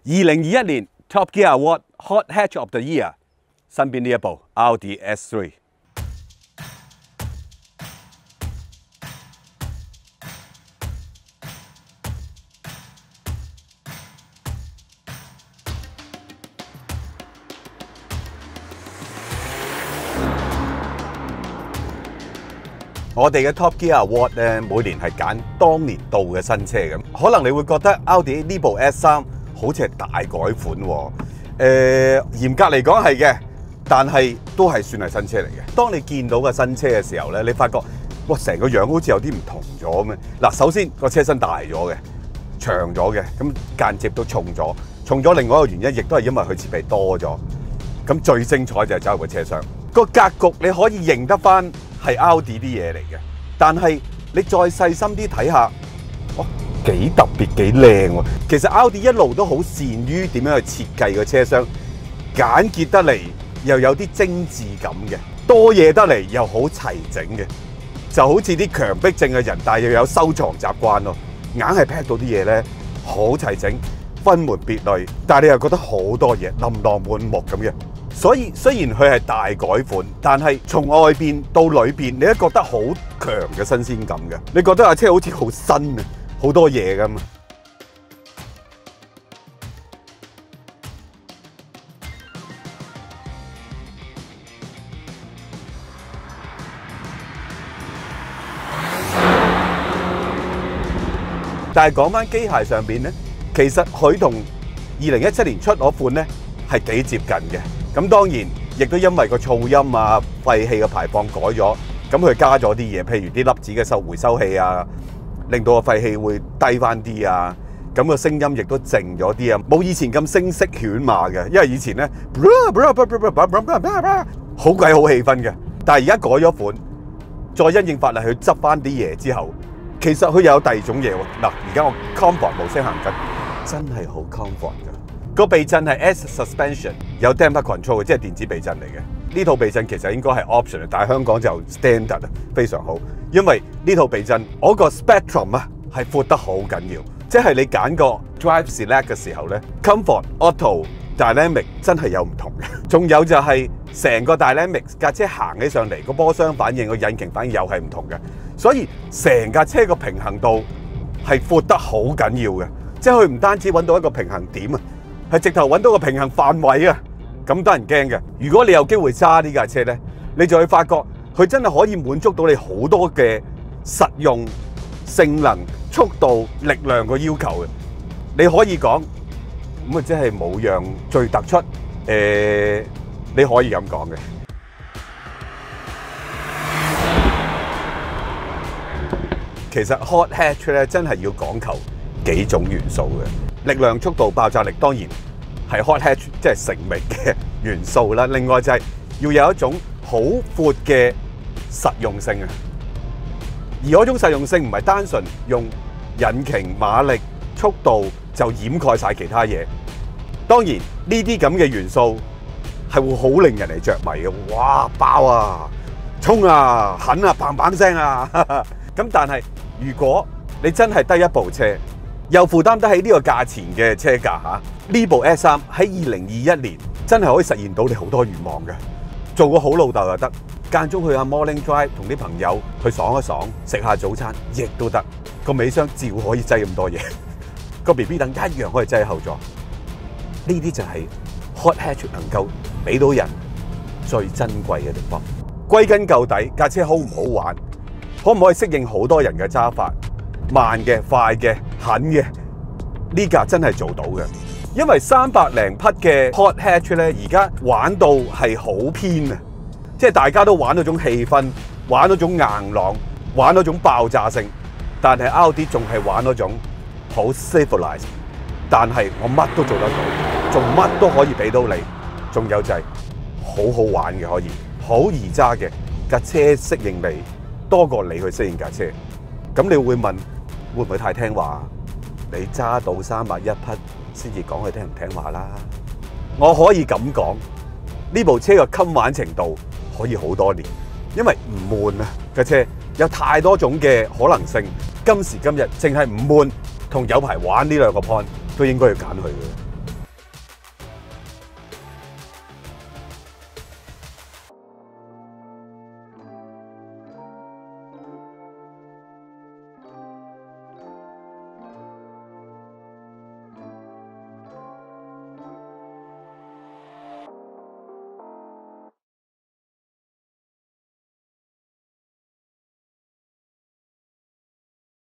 2021年 Top Gear Award Hot Hatch of the Year， 身邊呢一部 Audi S3。我哋嘅 Top Gear Award 咧，每年係揀當年度嘅新車咁。可能你會覺得 Audi 呢部 S3好似係大改款喎。嚴格嚟講係嘅，但係都係算係新車嚟嘅。當你見到個新車嘅時候咧，你發覺哇，成個樣好似有啲唔同咗咁。嗱，首先個車身大咗嘅，長咗嘅，咁間接都重咗。重咗另外一個原因，亦都係因為佢設備多咗。咁最精彩就係走入個車廂，個格局你可以認得翻係 Audi 啲嘢嚟嘅，但係你再細心啲睇下，哇，幾特別幾靚喎！其實 Audi 一路都好善於點樣去設計個車廂，簡潔得嚟又有啲精緻感嘅，多嘢得嚟又好齊整嘅，就好似啲強迫症嘅人，但係又有收藏習慣咯，硬係 pack 到啲嘢咧好齊整，分門別類，但係你又覺得好多嘢琳琅滿目咁嘅。所以雖然佢係大改款，但係從外邊到裏邊，你都覺得好強嘅新鮮感嘅。你覺得架車好似好新啊，好多嘢咁。但係講翻機械上邊咧，其實佢同2017年出嗰款咧係幾接近嘅。咁當然，亦都因為個噪音啊、廢氣嘅排放改咗，咁佢加咗啲嘢，譬如啲粒子嘅回收器啊，令到個廢氣會低翻啲啊，咁個聲音亦都靜咗啲啊，冇以前咁聲色犬馬嘅，因為以前咧好鬼好氣氛嘅，但係而家改咗款，再因應法例去執翻啲嘢之後，其實佢又有第二種嘢喎。嗱，而家我 Comfort 模式行緊，真係好 Comfort 㗎。個避震係 S suspension， 有 damper control 嘅，即係電子避震嚟嘅。呢套避震其實應該係 option， 但係香港就 standard 啊，非常好。因為呢套避震我個 spectrum 啊係闊得好緊要，即係你揀個 drive select 嘅時候咧 ，comfort、auto、dynamic 真係有唔同嘅。仲有就係成個 dynamic 架車行起上嚟個波箱反應、個引擎反應又係唔同嘅，所以成架車個平衡度係闊得好緊要嘅，即係佢唔單止揾到一個平衡點啊。係直頭揾到個平衡範圍啊，咁得人驚嘅。如果你有機會揸呢架車咧，你就會發覺佢真係可以滿足到你好多嘅實用、性能、速度、力量個要求嘅。你可以講咁啊，即係冇樣最突出。你可以咁講嘅。其實 Hot Hatch 咧真係要講求幾種元素嘅。力量、速度、爆炸力當然係 Hot Hatch 即係成名嘅元素啦。另外就係要有一種好闊嘅實用性啊。而嗰種實用性唔係單純用引擎、馬力、速度就掩蓋晒其他嘢。當然呢啲咁嘅元素係會好令人嚟着迷嘅。哇！爆啊！衝啊！狠啊！砰砰聲啊！咁但係如果你真係得一部車，又負擔得起呢個價錢嘅車價嚇，呢部 S3喺2021年真係可以實現到你好多願望嘅。做個好老豆又得，間中去下 morning drive 同啲朋友去爽一爽，食下早餐亦都得。個尾箱照可以擠咁多嘢，個 BB 凳一樣可以擠喺後座。呢啲就係 Hot Hatch 能夠俾到人最珍貴嘅地方。歸根究底，架車好唔好玩，可唔可以適應好多人嘅揸法？慢嘅、快嘅、狠嘅，呢架真係做到嘅。因為300零匹嘅 Hot Hatch 咧，而家玩到係好偏啊！即係大家都玩嗰種氣氛，玩嗰種硬朗，玩嗰種爆炸性。但係 Audi 仲係玩嗰種好 civilized， 但係我乜都做得到，仲乜都可以俾到你。仲有就係好好玩嘅，可以好易揸嘅，架車適應你多過你去適應架車。咁你會問？會唔會太聽話？你揸到300一匹先至講佢聽唔聽話啦。我可以咁講，呢部車嘅襟玩程度可以好多年，因為唔悶啊架車，有太多種嘅可能性。今時今日淨係唔悶同有排玩呢兩個 point 都應該要揀佢嘅。